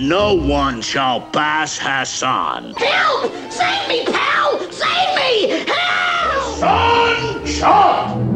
No one shall pass Hassan. Help! Save me, pal! Save me! Help! Hassan Chop!